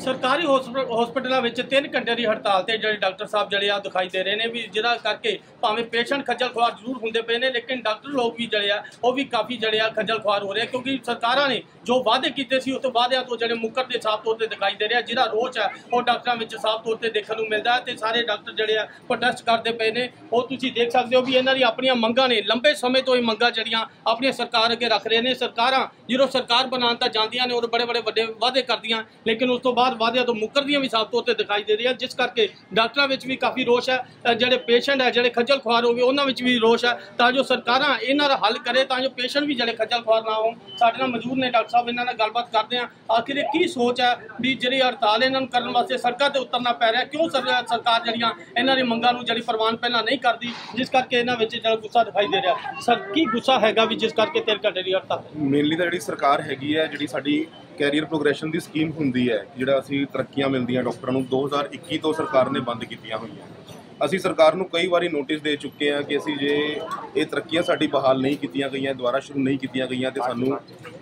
ਸਰਕਾਰੀ ਹਸਪਤਾਲਾਂ ਵਿੱਚ 3 ਘੰਟੇ ਦੀ ਹੜਤਾਲ ਤੇ ਜਿਹੜੇ ਡਾਕਟਰ ਸਾਹਿਬ ਜਿਹੜੇ ਆ ਦਿਖਾਈ ਦੇ ਰਹੇ ਨੇ ਵੀ ਜਿਹਦਾ ਕਰਕੇ ਭਾਵੇਂ ਪੇਸ਼ੈਂਟ ਖੱਜਲ ਖੁਆਰ ਜ਼ਰੂਰ ਹੁੰਦੇ ਪਏ ਨੇ ਲੇਕਿਨ ਡਾਕਟਰ ਲੋਕ ਵੀ ਜਿਹੜੇ ਆ ਉਹ ਵੀ ਕਾਫੀ ਜਿਹੜੇ ਆ ਖੱਜਲ ਖੁਆਰ ਹੋ ਰਹੇ ਕਿਉਂਕਿ ਸਰਕਾਰਾਂ ਨੇ ਜੋ ਵਾਅਦੇ ਕੀਤੇ ਸੀ ਉਸ ਤੋਂ ਵਾਅਦਿਆਂ ਤੋਂ ਜਿਹੜੇ ਮੁੱਕਰਦੇ ਸਾਫ਼ ਤੌਰ ਤੇ ਦਿਖਾਈ ਦੇ ਰਿਹਾ ਜਿਹੜਾ ਰੋਸ ਹੈ ਉਹ ਡਾਕਟਰਾਂ ਵਿੱਚ ਸਾਫ਼ ਤੌਰ ਤੇ ਦੇਖਣ ਨੂੰ ਮਿਲਦਾ ਹੈ ਤੇ ਸਾਰੇ ਡਾਕਟਰ ਜਿਹੜੇ ਆ ਪ੍ਰੋਟੈਸਟ ਕਰਦੇ ਪਏ ਨੇ। ਉਹ ਤੁਸੀਂ ਦੇਖ ਸਕਦੇ ਹੋ ਵੀ ਇਹਨਾਂ ਦੀ ਆਪਣੀਆਂ ਮੰਗਾਂ ਨੇ ਲੰਬੇ ਸਮੇਂ ਤੋਂ ਇਹ ਮੰਗਾਂ ਜਿਹੜੀਆਂ ਆਪਣੀਆਂ ਸਰਕਾਰ ਅੱਗੇ ਰੱਖ ਰਹੇ ਨੇ। ਸਰਕਾਰਾਂ ਜਦੋਂ ਸਰਕਾਰ ਬਣਾਉਣ ਤਾਂ ਜਾਂਦੀਆਂ ਨੇ ਔਰ ਬੜੇ ਵੱਡੇ ਵਾਅਦੇ ਕਰਦੀਆਂ ਲੇਕਿਨ ਉਸ ਤੋਂ ਬਾਅਦ ਵਾਅਦਿਆਂ ਤੋਂ ਮੁੱਕਰਦੀਆਂ ਵੀ ਸਾਫ਼ ਤੌਰ ਤੇ ਦਿਖਾਈ ਦੇ ਰਹੀਆਂ ਜਿਸ ਕਰਕੇ ਡਾਕਟਰਾਂ ਵਿੱਚ ਵੀ ਕਾਫੀ ਰੋਸ਼ ਹੈ। ਜਿਹੜੇ ਪੇਸ਼ੈਂਟ ਹੈ ਜਿਹੜੇ ਖੱਜਲ ਖੁਆਰ ਹੋ ਗਏ ਉਹਨਾਂ ਵਿੱਚ ਵੀ ਰੋਸ਼ ਹੈ ਤਾਂ ਜੋ ਸਰਕਾਰਾਂ ਇਹਨਾਂ ਦਾ ਹੱਲ ਕਰੇ ਤਾਂ ਜੋ ਪੇਸ਼ੈਂਟ ਵੀ ਜਿਹੜੇ ਖੱਜਲ ਖੁਆਰ ਨਾ ਹੋਣ। ਸਾਡੇ ਨਾਲ ਮੌਜੂਦ ਨੇ ਡਾਕਟਰ ਸਾਹਿਬ, ਇਹਨਾਂ ਨਾਲ ਗੱਲਬਾਤ ਕਰਦੇ ਹਾਂ। ਆਖਿਰ ਇਹ ਕੀ ਸੋਚ ਹੈ ਵੀ ਜਿਹੜੀ ਹੜਤਾਲ ਇਹਨਾਂ ਨੂੰ ਕਰਨ ਵਾਸਤੇ ਸੜਕਾਂ ਤੇ ਉਤਰਨਾ ਪੈ ਰਿਹਾ, ਕਿਉਂ ਸਰਕਾਰ ਜਿਹੜੀਆਂ ਇਹਨਾਂ ਦੀ ਮੰਗਾਂ ਨੂੰ ਜਿਹੜੀ ਪ੍ਰਵਾਨ ਪਹਿਲਾਂ ਨਹੀਂ ਕਰਦੀ ਜਿਸ ਕਰਕੇ ਇਹਨਾਂ ਵਿੱਚ ਜਿਹੜਾ ਗੁੱਸਾ ਦਿਖਾਈ ਦੇ ਰਿਹਾ। ਸਰ ਕੀ ਗੁੱਸਾ ਹੈਗਾ ਵੀ ਜਿਸ ਕਰਕੇ 3 ਘੰਟੇ ਦੀ ਹੜਤਾਲ? ਮੇਨਲੀ ਤਾਂ ਜਿਹੜੀ ਸਰਕਾਰ ਹੈਗੀ ਹੈ ਜਿਹੜੀ ਸਾਡੀ ਕੈਰੀਅਰ ਪ੍ਰੋਗਰੈਸ਼ਨ ਦੀ ਸਕੀਮ ਹੁੰਦੀ ਹੈ ਜਿਹੜਾ ਅਸੀਂ ਤਰੱਕੀਆਂ ਮਿਲਦੀਆਂ ਡਾਕਟਰਾਂ ਨੂੰ 2021 ਤੋਂ ਸਰਕਾਰ ਨੇ ਬੰਦ ਕੀਤੀਆਂ ਹੋਈਆਂ। ਅਸੀਂ ਸਰਕਾਰ ਨੂੰ ਕਈ ਵਾਰੀ ਨੋਟਿਸ ਦੇ ਚੁੱਕੇ ਹਾਂ ਕਿ ਅਸੀਂ ਜੇ ਇਹ ਤਰੱਕੀਆਂ ਸਾਡੀ ਬਹਾਲ ਨਹੀਂ ਕੀਤੀਆਂ ਗਈਆਂ ਦੁਬਾਰਾ ਸ਼ੁਰੂ ਨਹੀਂ ਕੀਤੀਆਂ ਗਈਆਂ ਤੇ ਸਾਨੂੰ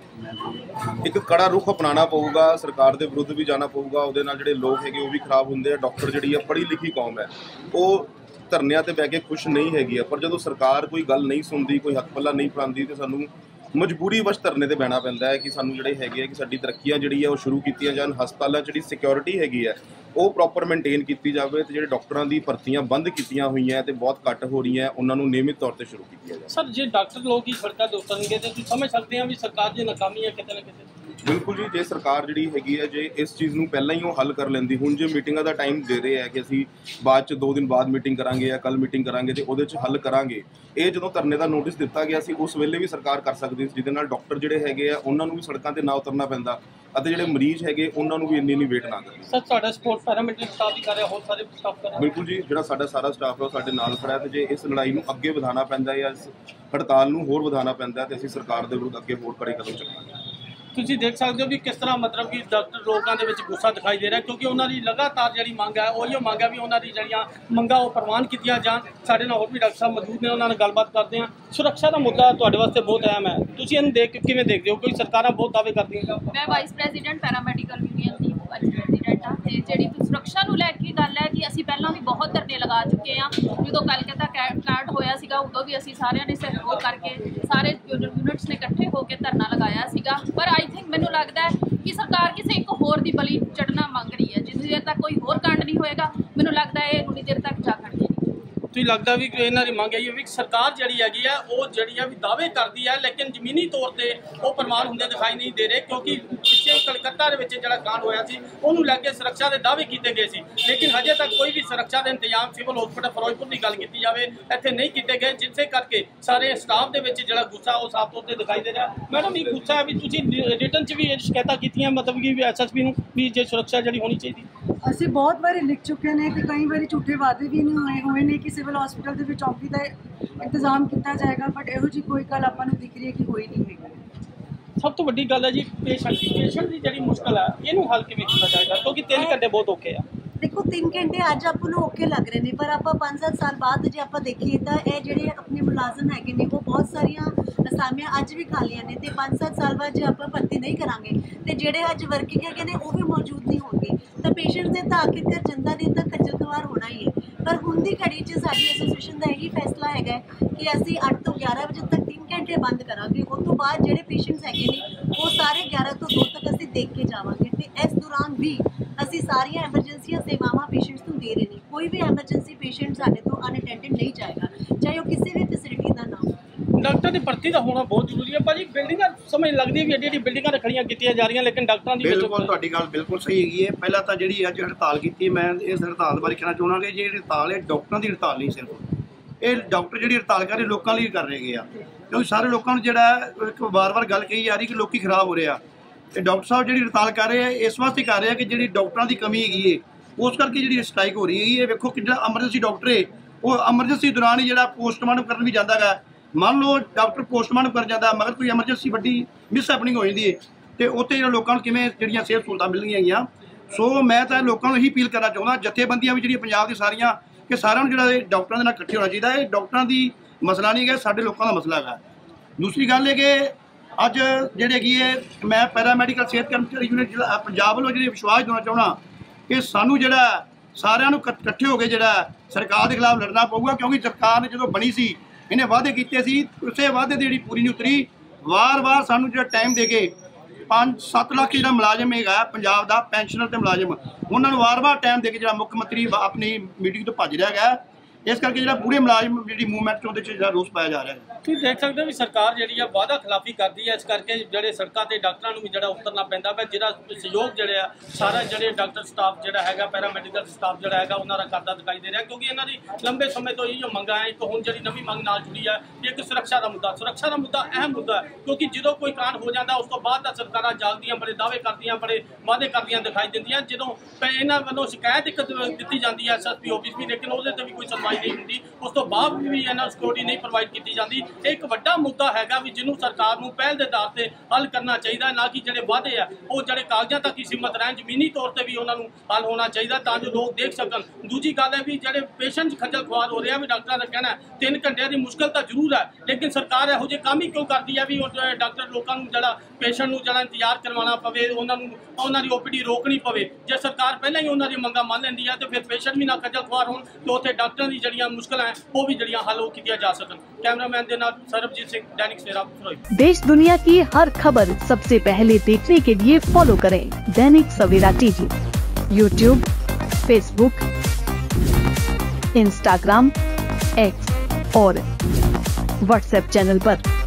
ਇੱਕ ਕੜਾ ਰੁਖ ਅਪਣਾਉਣਾ ਪਊਗਾ, ਸਰਕਾਰ ਦੇ ਵਿਰੁੱਧ ਵੀ ਜਾਣਾ ਪਊਗਾ। ਉਹਦੇ ਨਾਲ ਜਿਹੜੇ ਲੋਕ ਹੈਗੇ ਉਹ ਵੀ ਖਰਾਬ ਹੁੰਦੇ ਆ। ਡਾਕਟਰ ਜਿਹੜੀ ਆ ਪੜ੍ਹੀ ਲਿਖੀ ਕੌਮ ਹੈ ਉਹ ਧਰਨਿਆਂ ਤੇ ਬਹਿ ਕੇ ਖੁਸ਼ ਨਹੀਂ ਹੈਗੀ ਆ, ਪਰ ਜਦੋਂ ਸਰਕਾਰ ਕੋਈ ਗੱਲ ਨਹੀਂ ਸੁਣਦੀ ਕੋਈ ਹੱਕ ਪੱਲਾ ਨਹੀਂ ਪਾਉਂਦੀ ਤੇ ਸਾਨੂੰ ਮਜਬੂਰੀ ਵਸ਼ ਧਰਨੇ ਤੇ ਬਹਿਣਾ ਪੈਂਦਾ ਹੈ ਕਿ ਸਾਨੂੰ ਜਿਹੜੇ ਹੈਗੇ ਆ ਕਿ ਸਾਡੀ ਤਰੱਕੀਆਂ ਜਿਹੜੀ ਆ ਉਹ ਸ਼ੁਰੂ ਕੀਤੀਆਂ ਜਾਣ। ਹਸਪਤਾਲਾਂ ਜਿਹੜੀ ਸਿਕਿਉਰਿਟੀ ਹੈਗੀ ਹੈ ਉਹ ਪ੍ਰੋਪਰ ਮੇਨਟੇਨ ਕੀਤੀ ਜਾਵੇ ਤੇ ਜਿਹੜੇ ਡਾਕਟਰਾਂ ਦੀ ਭਰਤੀਆਂ ਬੰਦ ਕੀਤੀਆਂ ਹੋਈਆਂ ਤੇ ਬਹੁਤ ਘੱਟ ਹੋ ਰਹੀਆਂ ਉਹਨਾਂ ਨੂੰ ਨਿਯਮਿਤ ਤੌਰ ਤੇ ਸ਼ੁਰੂ ਕੀਤੀਆਂ ਜਾਵੇ। ਸਰ ਜੇ ਡਾਕਟਰ ਲੋਕ ਹੀ ਸੜਕਾਂ ਤੇ ਉਤਰਨਗੇ ਤੇ ਤੁਸੀਂ ਸਮਝ ਸਕਦੇ ਆ ਵੀ ਸਰਕਾਰ ਦੀ ਨਾਕਾਮੀ ਹੈ ਕਿਤੇ ਨਾ ਕਿਤੇ। ਬਿਲਕੁਲ ਜੀ, ਜੇ ਸਰਕਾਰ ਜਿਹੜੀ ਹੈਗੀ ਹੈ ਜੇ ਇਸ ਚੀਜ਼ ਨੂੰ ਪਹਿਲਾਂ ਹੀ ਉਹ ਹੱਲ ਕਰ ਲੈਂਦੀ। ਹੁਣ ਜੇ ਮੀਟਿੰਗਾਂ ਦਾ ਟਾਈਮ ਦੇ ਰਹੇ ਹੈ ਕਿ ਅਸੀਂ ਬਾਅਦ 'ਚ 2 ਦਿਨ ਬਾਅਦ ਮੀਟਿੰਗ ਕਰਾਂਗੇ ਜਾਂ ਕੱਲ੍ਹ ਮੀਟਿੰਗ ਕਰਾਂਗੇ ਤੇ ਉਹਦੇ 'ਚ ਹੱਲ ਕਰਾਂਗੇ, ਇਹ ਜਦੋਂ ਧਰਨੇ ਦਾ ਨੋਟਿਸ ਦਿੱਤਾ ਗਿਆ ਸੀ ਉਸ ਵੇਲੇ ਵੀ ਸਰਕਾਰ ਕਰ ਸਕਦੀ ਸੀ ਜਿਹਦੇ ਨਾਲ ਡਾਕਟਰ ਜਿਹੜੇ ਹੈਗੇ ਆ ਉਹਨਾਂ ਨੂੰ ਵੀ ਸੜਕਾਂ ਤੇ ਨਾ ਉਤਰਨਾ ਪੈਂਦਾ ਅਤੇ ਜਿਹੜੇ ਮਰੀਜ਼ ਹੈਗੇ ਉਹਨਾਂ ਨੂੰ ਵੀ ਇੰਨੀ ਵੇਟ ਨਾ ਕਰਨੀ। ਸਰ ਤੁਹਾਡਾ ਸਪੋਰਟ ਪੈਰਾਮੀਟਰ ਸਟਾਫ ਹੀ ਕਰ ਰਿਹਾ, ਹੋਰ ਸਾਰੇ ਸਟਾਫ ਕਰ ਰਿਹਾ? ਬਿਲਕੁਲ ਜੀ, ਜਿਹੜਾ ਸਾਡਾ ਸਾਰਾ ਸਟਾਫ ਹੈ ਉਹ ਸਾਡੇ ਨਾਲ ਖੜਾ ਹੈ ਤੇ ਜੇ ਇਸ ਲੜਾਈ ਨੂੰ ਅੱਗੇ ਵਧਾਉਣਾ ਪੈਂਦਾ ਜਾਂ ਇਸ ਹੜਤਾਲ ਨੂੰ ਹੋਰ ਵਧਾਉਣਾ ਪੈਂਦਾ ਤੇ ਅਸੀਂ ਸਰਕਾਰ ਦੇ ਵਿਰੁੱਧ ਅੱਗੇ ਹੋਰ ਕੜੇ ਕਦਮ ਚੁੱਕਾਂਗੇ। ਤੁਸੀਂ ਦੇਖ ਸਕਦੇ ਹੋ ਵੀ ਕਿਸ ਤਰ੍ਹਾਂ ਮਤਲਬ ਕਿ ਡਾਕਟਰ ਲੋਕਾਂ ਦੇ ਵਿੱਚ ਗੁੱਸਾ ਦਿਖਾਈ ਦੇ ਰਿਹਾ ਕਿਉਂਕਿ ਉਹਨਾਂ ਦੀ ਲਗਾਤਾਰ ਜਿਹੜੀ ਮੰਗ ਹੈ ਉਹੀ ਮੰਗ ਹੈ ਵੀ ਉਹਨਾਂ ਦੀ ਜਿਹੜੀਆਂ ਮੰਗਾਂ ਉਹ ਪ੍ਰਵਾਨ ਕੀਤੀਆਂ ਜਾਣ। ਸਾਡੇ ਨਾਲ ਹੋਰ ਵੀ ਡਾਕਟਰ ਸਾਹਿਬ ਮੌਜੂਦ ਨੇ, ਉਹਨਾਂ ਨਾਲ ਗੱਲਬਾਤ ਕਰਦੇ ਹਾਂ। ਸੁਰੱਖਿਆ ਦਾ ਮੁੱਦਾ ਤੁਹਾਡੇ ਵਾਸਤੇ ਬਹੁਤ ਅਹਿਮ ਹੈ, ਤੁਸੀਂ ਇਹਨੂੰ ਦੇਖ ਕੇ ਕਿਵੇਂ ਦੇਖਦੇ ਹੋ? ਕੋਈ ਸਰਕਾਰਾਂ ਬਹੁਤ ਦਾਅਵੇ ਕਰਦੀਆਂ। ਮੈਂ ਵਾਈਸ ਪ੍ਰੈਜ਼ੀਡੈਂਟ ਪੈਰਾਮੈਡੀਕਲ ਯੂਨੀਅਨ ਦੀ ਵਾਈਸ ਪ੍ਰੈਜ਼ੀਡੈਂਟ ਹਾਂ ਤੇ ਜਿਹੜੀ ਸੁਰੱਖਿਆ ਨੂੰ ਲੈ ਕੇ ਗੱਲ ਹੈ ਕਿ ਅਸੀਂ ਪਹਿਲਾਂ ਵੀ ਬਹੁਤ ਧਰਨੇ ਲਗਾ ਚੁੱਕੇ ਹਾਂ। ਜਦੋਂ ਕਲਕੱਤਾ ਕਾਂਡ ਹੋਇਆ ਸੀਗਾ ਉਦੋਂ ਵੀ ਅਸੀਂ ਸਾਰਿਆਂ ਨੇ ਸਹਿਯੋਗ ਕਰਕੇ ਸਾਰੇ ਯੂਨਿਟਸ ਨੇ ਇਕੱਠੇ ਹੋ ਕੇ ਧਰਨਾ ਲਗਾਇਆ ਸੀਗਾ। ਪਰ ਆਈ ਥਿੰਕ ਮੈਨੂੰ ਲੱਗਦਾ ਹੈ ਕਿ ਸਰਕਾਰ ਕਿਸੇ ਇੱਕ ਹੋਰ ਦੀ ਬਲੀ ਚੜ੍ਹਨਾ ਮੰਗ ਰਹੀ ਹੈ। ਜਿੰਨੀ ਦੇਰ ਤੱਕ ਕੋਈ ਹੋਰ ਕਾਂਡ ਨਹੀਂ ਹੋਏਗਾ ਮੈਨੂੰ ਲੱਗਦਾ ਹੈ ਉਨੀ ਦੇਰ ਤੱਕ ਜਾ ਖੜਨੀ। ਤੁਸੀਂ ਲੱਗਦਾ ਵੀ ਇਹਨਾਂ ਦੀ ਮੰਗ ਹੈ ਵੀ ਸਰਕਾਰ ਜਿਹੜੀ ਹੈਗੀ ਆ ਉਹ ਜਿਹੜੀ ਆ ਵੀ ਦਾਅਵੇ ਕਰਦੀ ਹੈ ਲੇਕਿਨ ਜ਼ਮੀਨੀ ਤੌਰ ਤੇ ਉਹ ਪ੍ਰਮਾਣ ਹੁੰਦੇ ਦਿਖਾਈ ਨਹੀਂ ਦੇ ਰਹੇ ਕਿਉਂਕਿ ਪਿੱਛੇ ਕਲਕੱਤਾ ਦੇ ਵਿੱਚ ਜਿਹੜਾ ਕਾਂਡ ਹੋਇਆ ਸੀ ਉਹਨੂੰ ਲੈ ਕੇ ਸੁਰੱਖਿਆ ਦੇ ਦਾਅਵੇ ਕੀਤੇ ਗਏ ਸੀ ਲੇਕਿਨ ਹਜੇ ਤੱਕ ਕੋਈ ਵੀ ਸੁਰੱਖਿਆ ਦੇ ਇੰਤਜ਼ਾਮ ਸਿਵਲ ਹਸਪਤਾਲ ਫਿਰੋਜ਼ਪੁਰ ਦੀ ਗੱਲ ਕੀਤੀ ਜਾਵੇ ਇੱਥੇ ਨਹੀਂ ਕੀਤੇ ਗਏ ਜਿਸੇ ਕਰਕੇ ਸਾਰੇ ਸਟਾਫ ਦੇ ਵਿੱਚ ਜਿਹੜਾ ਗੁੱਸਾ ਉਹ ਸਾਫ਼ ਤੌਰ ਤੇ ਦਿਖਾਈ ਦੇ ਰਿਹਾ। ਮੈਡਮ ਇਹ ਗੁੱਸਾ ਹੈ ਵੀ ਤੁਸੀਂ ਰਿਟਨ 'ਚ ਵੀ ਇਹ ਸ਼ਿਕਾਇਤਾਂ ਕੀਤੀਆਂ ਮਤਲਬ ਕਿ SSP ਨੂੰ ਵੀ ਜੇ ਸੁਰੱਖਿਆ ਜਿਹੜੀ ਹੋਣੀ ਚਾਹੀਦੀ? ਅਸੀਂ ਬਹੁਤ ਵਾਰੀ ਲਿਖ ਚੁੱਕੇ ਨੇ ਕਿ ਕਈ ਵਾਰੀ ਝੂਠੇ ਵਾਅਦੇ ਵੀ ਨਹੀਂ ਹੋਏ ਨੇ ਕਿ ਸਿਵਲ ਹਸਪੀਟਲ ਦੇ ਵਿੱਚ ਚੌਕੀ ਦਾ ਇੰਤਜ਼ਾਮ ਕੀਤਾ ਜਾਏਗਾ ਬਟ ਇਹੋ ਜਿਹੀ ਕੋਈ ਗੱਲ ਆਪਾਂ ਨੂੰ ਦਿਖ ਰਹੀ ਹੈ ਕਿ ਹੋਈ ਨਹੀਂ ਹੈਗਾ। ਸਭ ਤੋਂ ਵੱਡੀ ਗੱਲ ਹੈ ਜੀ ਪੇਸ਼ੈਂਟ ਦੀ ਜਿਹੜੀ ਮੁਸ਼ਕਲ ਹੈ ਇਹਨੂੰ ਹੱਲ ਕਿਵੇਂ ਕੀਤਾ ਜਾਏਗਾ ਕਿਉਂਕਿ 3 ਘੰਟੇ ਬਹੁਤ ਔਖੇ ਆ। ਦੇਖੋ 3 ਘੰਟੇ ਅੱਜ ਆਪਾਂ ਨੂੰ ਔਖੇ ਲੱਗ ਰਹੇ ਨੇ ਪਰ ਆਪਾਂ 5-7 ਸਾਲ ਬਾਅਦ ਜੇ ਆਪਾਂ ਦੇਖੀਏ ਤਾਂ ਇਹ ਜਿਹੜੇ ਆਪਣੇ ਮੁਲਾਜ਼ਮ ਹੈਗੇ ਨੇ ਉਹ ਬਹੁਤ ਸਾਰੀਆਂ ਅਸਾਮੀਆਂ ਅੱਜ ਵੀ ਖਾਲੀਆਂ ਨੇ ਤੇ 5-7 ਸਾਲ ਬਾਅਦ ਜੇ ਆਪਾਂ ਭਰਤੀ ਨਹੀਂ ਕਰਾਂਗੇ ਤੇ ਜਿਹੜੇ ਅੱਜ ਵਰਕਿੰਗ ਹੈਗੇ ਨੇ ਉਹ ਵੀ ਮੌਜੂਦ ਨਹੀਂ ਹੋਣਗੇ ਤਾਂ ਪੇਸ਼ੈਂਟ ਦੇ ਤਾਂ ਆਖਿਰਕਾਰ ਜਨਤਾ ਨੇ ਤਾਂ ਖੱਜਲ ਖੁਆਰ ਹੋਣਾ ਹੀ ਹੈ। ਪਰ ਹੁਣ ਦੀ ਘੜੀ 'ਚ ਸਾਡੀ ਐਸੋਸੀਏਸ਼ਨ ਦਾ ਇਹੀ ਫੈਸਲਾ ਹੈਗਾ ਕਿ ਅਸੀਂ 8 ਤੋਂ 11 ਵਜੇ ਤੱਕ 3 ਘੰਟੇ ਬੰਦ ਕਰਾਂਗੇ। ਉਸ ਤੋਂ ਬਾਅਦ ਜਿਹੜੇ ਪੇਸ਼ੈਂਟਸ ਹੈਗੇ ਨੇ ਉਹ ਸਾਰੇ 11 ਤੋਂ 2 ਤੱਕ ਅਸੀਂ ਦੇਖ ਕੇ ਜਾਵਾਂਗੇ ਤੇ ਇਸ ਦੌਰਾਨ ਵੀ ਅਸੀਂ ਸਾਰੀਆਂ ਐਮਰਜੈਂਸੀਆਂ ਸੇਵਾਵਾਂ ਪੇਸ਼ੈਂਟਸ ਨੂੰ ਦੇ ਰਹੇ ਨੇ। ਕੋਈ ਵੀ ਐਮਰਜੈਂਸੀ ਪੇਸ਼ੈਂਟ ਸਾਡੇ ਤੋਂ ਅਨਅਟੈਂਡਡ ਨਹੀਂ ਜਾਏਗਾ ਚਾਹੇ ਉਹ ਕਿਸੇ ਵੀ ਫੈਸਿਲਿਟੀ ਦਾ ਨਾ ਹੋ। ਡਾਕਟਰ ਦੀ ਭਰਤੀ ਦਾ ਹੋਣਾ ਬਹੁਤ ਜ਼ਰੂਰੀ ਹੈ ਭਾਜੀ। ਬਿਲਡਿੰਗਾਂ ਸਮਝ ਲੱਗਦੀ ਵੀ ਐਡੀ ਬਿਲਡਿੰਗਾਂ ਖੜੀਆਂ ਕੀਤੀਆਂ ਜਾ ਰਹੀਆਂ ਲੇਕਿਨ ਡਾਕਟਰਾਂ ਦੀ ਬਿਲਕੁਲ ਤੁਹਾਡੀ ਗੱਲ ਬਿਲਕੁਲ ਸਹੀ ਹੈਗੀ ਹੈ। ਪਹਿਲਾਂ ਤਾਂ ਜਿਹੜੀ ਅੱਜ ਹੜਤਾਲ ਕੀਤੀ ਮੈਂ ਇਸ ਹੜਤਾਲ ਬਾਰੇ ਕਹਿਣਾ ਚਾਹੁੰਦਾ ਕਿ ਜਿਹੜੀ ਹੜਤਾਲ ਹੈ ਡਾਕਟਰਾਂ ਦੀ ਹੜਤਾਲ ਨਹੀਂ ਸਿਰਫ ਇਹ ਡਾਕਟਰ ਜਿਹੜੀ ਹੜਤਾਲ ਕਰ ਰਹੇ ਲੋਕਾਂ ਲਈ ਕਰ ਰਹੇ ਆ ਕਿਉਂਕਿ ਸਾਰੇ ਲੋਕਾਂ ਨੂੰ ਜਿਹੜਾ ਇੱਕ ਵਾਰ-ਵਾਰ ਗੱਲ ਕਹੀ ਜਾ ਰਹੀ ਕਿ ਲੋਕੀ ਖਰਾਬ ਹੋ ਰਹੇ ਆ ਤੇ ਡਾਕਟਰ ਸਾਹਿਬ ਜਿਹੜੀ ਹੜਤਾਲ ਕਰ ਰਹੇ ਆ ਇਸ ਵਾਸਤੇ ਕਰ ਰਹੇ ਆ ਕਿ ਜਿਹੜੀ ਡਾਕਟਰਾਂ ਦੀ ਕਮੀ ਹੈਗੀ ਹੈ ਉਸ ਕਰਕੇ ਜਿਹੜੀ ਸਟ੍ਰਾਈਕ ਹੋ ਰਹੀ ਹੈ। ਇਹ ਵੇਖੋ ਕਿ ਜਿਹੜਾ ਐਮਰਜੈਂਸੀ ਡਾਕਟਰ ਹੈ ਉਹ ਐਮਰਜੈਂਸੀ ਦੌਰਾਨ ਹੀ ਜਿਹੜਾ ਪੋਸਟਮਾਰਟਮ ਕਰਨ ਵੀ ਜਾਂਦਾ ਗਾ। ਮੰਨ ਲਓ ਡਾਕਟਰ ਪੋਸਟਮਾਰਟਮ ਕਰ ਜਾਂਦਾ ਮਗਰ ਕੋਈ ਐਮਰਜੈਂਸੀ ਵੱਡੀ ਮਿਸ ਹੈਪਨਿੰਗ ਹੋ ਜਾਂਦੀ ਹੈ ਤੇ ਉੱਥੇ ਜਿਹੜਾ ਲੋਕਾਂ ਨੂੰ ਕਿਵੇਂ ਜਿਹੜੀਆਂ ਸਿਹਤ ਸਹੂਲਤਾਂ ਮਿਲਣਗੀਆਂ ਹੈਗੀਆਂ। ਸੋ ਮੈਂ ਤਾਂ ਲੋਕਾਂ ਨੂੰ ਇਹੀ ਅਪੀਲ ਕਰਨਾ ਚਾਹੁੰਦਾ ਜਥੇਬੰਦੀਆਂ ਵੀ ਜਿਹੜੀਆਂ ਪੰਜਾਬ ਦੀ ਸਾਰੀਆਂ ਕਿ ਸਾਰਿਆਂ ਨੂੰ ਜਿਹੜਾ ਡਾਕਟਰਾਂ ਦੇ ਨਾਲ ਇਕੱਠੇ ਹੋਣਾ ਚਾਹੀਦਾ। ਇਹ ਡਾਕਟਰਾਂ ਦੀ ਮਸਲਾ ਨਹੀਂ ਹੈਗਾ ਸਾਡੇ ਲੋਕਾਂ ਦਾ ਮਸਲਾ ਹੈਗਾ। ਦੂਸਰੀ ਗੱਲ ਹੈ ਕਿ ਅੱਜ ਜਿਹੜੇ ਹੈਗੀ ਹੈ ਮੈਂ ਪੈਰਾਮੈਡੀਕਲ ਸਿਹਤ ਕਰਮਚਾਰੀ ਯੂਨੀਅਨ ਪੰਜਾਬ ਵੱਲੋਂ ਜਿਹੜੇ ਵਿਸ਼ਵਾਸ ਦੇਣਾ ਚਾਹੁੰਦਾ ਕਿ ਸਾਨੂੰ ਜਿਹੜਾ ਸਾਰਿਆਂ ਨੂੰ ਇਕੱਠੇ ਹੋ ਕੇ ਜਿਹੜਾ ਸਰਕਾਰ ਦੇ ਖਿਲਾਫ ਲੜਨਾ ਪਊਗਾ, ਕਿਉਂਕਿ ਸਰਕਾਰ ਨੇ ਜਦੋਂ ਬਣੀ ਸੀ ਇਹਨੇ ਵਾਅਦੇ ਕੀਤੇ ਸੀ, ਉਸੇ ਵਾਅਦੇ ਦੀ ਜਿਹੜੀ ਪੂਰੀ ਨਹੀਂ ਉਤਰੀ। ਵਾਰ-ਵਾਰ ਸਾਨੂੰ ਜਿਹੜਾ ਟਾਈਮ ਦੇ ਕੇ 5-7 ਲੱਖ ਜਿਹੜਾ ਮੁਲਾਜ਼ਮ ਹੈਗਾ ਪੰਜਾਬ ਦਾ ਪੈਨਸ਼ਨਰ ਤੇ ਮੁਲਾਜ਼ਮ, ਉਹਨਾਂ ਨੂੰ ਵਾਰ-ਵਾਰ ਟਾਈਮ ਦੇ ਕੇ ਜਿਹੜਾ ਮੁੱਖ ਮੰਤਰੀ ਆਪਣੀ ਮੀਟਿੰਗ ਤੋਂ ਭੱਜ ਰਿਹਾ ਹੈਗਾ। ਇਸ ਕਰਕੇ ਜਿਹੜਾ ਪੂਰੇ ਮੁਲਾਜ਼ਮ ਜਿਹੜੀ ਮੂਵਮੈਂਟ ਉਹਦੇ 'ਚ ਜਿਹੜਾ ਰੋਸ ਪਾਇਆ ਜਾ ਰਿਹਾ ਹੈ। ਤੁਸੀਂ ਦੇਖ ਸਕਦੇ ਹੋ ਵੀ ਸਰਕਾਰ ਜਿਹੜੀ ਆ ਵਾਅਦਾ ਖਿਲਾਫੀ ਕਰਦੀ ਹੈ, ਇਸ ਕਰਕੇ ਜਿਹੜੇ ਸੜਕਾਂ ਤੇ ਡਾਕਟਰਾਂ ਨੂੰ ਵੀ ਜਿਹੜਾ ਉਤਰਨਾ ਪੈਂਦਾ ਵਾ, ਜਿਹਦਾ ਸਹਿਯੋਗ ਜਿਹੜੇ ਆ ਸਾਰਾ ਜਿਹੜੇ ਡਾਕਟਰ ਸਟਾਫ ਜਿਹੜਾ ਹੈਗਾ ਪੈਰਾਮੈਡੀਕਲ ਸਟਾਫ ਜਿਹੜਾ ਹੈਗਾ ਉਹਨਾਂ ਦਾ ਕਰਦਾ ਦਿਖਾਈ ਦੇ ਰਿਹਾ, ਕਿਉਂਕਿ ਇਹਨਾਂ ਦੀ ਲੰਬੇ ਸਮੇਂ ਤੋਂ ਇਹ ਮੰਗਾਂ ਹੈ। ਇੱਕ ਹੁਣ ਜਿਹੜੀ ਨਵੀਂ ਮੰਗ ਨਾਲ ਜੁੜੀ ਹੈ ਇੱਕ ਸੁਰੱਖਿਆ ਦਾ ਮੁੱਦਾ ਅਹਿਮ ਮੁੱਦਾ ਹੈ, ਕਿਉਂਕਿ ਜਦੋਂ ਕੋਈ ਕਾਂਡ ਹੋ ਜਾਂਦਾ ਉਸ ਤੋਂ ਬਾਅਦ ਤਾਂ ਸਰਕਾਰਾਂ ਜਾਗਦੀਆਂ ਬੜੇ ਦਾਅਵੇ ਕਰਦੀਆਂ, ਬੜੇ ਵਾਅਦੇ ਕਰਦੀਆਂ ਦਿਖਾਈ ਦਿੰਦੀਆਂ। ਜਦੋਂ ਇਹਨਾਂ ਵੱਲੋਂ ਸ਼ਿਕਾਇਤ ਇੱਕ ਦਿੱਤੀ ਜਾਂਦੀ ਹੈ ਐਸਐਸਪੀ ਆਫਿਸ ਵੀ, ਲੇਕਿਨ ਉਹਦੇ ਤੇ ਵੀ ਕੋਈ ਸੁਣਵਾਈ ਨਹੀਂ ਹੁੰਦੀ, ਉਸ ਤੋਂ ਬਾਅਦ ਵੀ ਇਹਨਾਂ ਨੂੰ ਸਿਕਿਉਰਿਟੀ ਨਹੀਂ ਪ੍ਰੋਵਾਈਡ ਕੀਤੀ ਜਾਂਦੀ। ਇਹ ਇੱਕ ਵੱਡਾ ਮੁੱਦਾ ਹੈਗਾ ਵੀ ਜਿਹਨੂੰ ਸਰਕਾਰ ਨੂੰ ਪਹਿਲ ਦੇ ਆਧਾਰ ਤੇ ਹੱਲ ਕਰਨਾ ਚਾਹੀਦਾ, ਨਾ ਕਿ ਜਿਹੜੇ ਵਾਅਦੇ ਆ ਉਹ ਜਿਹੜੇ ਕਾਗਜ਼ਾਂ ਤੱਕ ਹੀ ਸੀਮਤ ਰਹਿਣ, ਜ਼ਮੀਨੀ ਤੌਰ ਤੇ ਵੀ ਉਹਨਾਂ ਨੂੰ ਹੱਲ ਹੋਣਾ ਚਾਹੀਦਾ ਤਾਂ ਜੋ ਲੋਕ ਦੇਖ ਸਕਣ। ਦੂਜੀ ਗੱਲ ਹੈ ਵੀ ਜਿਹੜੇ ਪੇਸ਼ੈਂਟ ਖੱਜਲ ਖੁਆਰ ਹੋ ਰਿਹਾ ਵੀ ਡਾਕਟਰਾਂ ਦਾ ਕਹਿਣਾ 3 ਘੰਟਿਆਂ ਦੀ ਮੁਸ਼ਕਲ ਤਾਂ ਜ਼ਰੂਰ ਹੈ, ਲੇਕਿਨ ਸਰਕਾਰ ਇਹੋ ਜਿਹੇ ਕੰਮ ਹੀ ਕਿਉਂ ਕਰਦੀ ਹੈ ਵੀ ਡਾਕਟਰ ਲੋਕਾਂ ਨੂੰ ਜਿਹੜਾ ਪੇਸ਼ੈਂਟ ਨੂੰ ਜਿਹੜਾ ਇੰਤਜ਼ਾਰ ਕਰਵਾਉਣਾ ਪਵੇ, ਉਹਨਾਂ ਦੀ ਓਪੀਡੀ ਰੋਕਣੀ ਪਵੇ। ਜੇ ਸਰਕਾਰ ਪਹਿਲਾਂ ਹੀ ਉਹਨਾਂ ਦੀ ਮੰਗਾਂ ਮੰਨ ਲੈਂਦੀ ਹੈ ਤੇ ਫਿਰ ਪੇਸ਼ੈਂਟ ਵੀ ਨਾ ਖੱਜਲ ਖੁਆਰ ਹੋਣ ਤੇ ਉੱਥੇ ਡਾਕਟਰਾਂ ਦੀ ਜਿਹੜੀਆਂ ਮੁਸ਼ਕਲਾਂ ਹੈ वो भी जड़ियां हल कीतियां जा सकन। कैमरामैन के नाथ सरबजीत सिंह, दैनिक सवेरा फिरोजपुर। देश दुनिया की हर खबर सबसे पहले देखने के लिए फॉलो करें Dainik Savera TV, YouTube, Facebook, Instagram, X और व्हाट्सएप चैनल पर।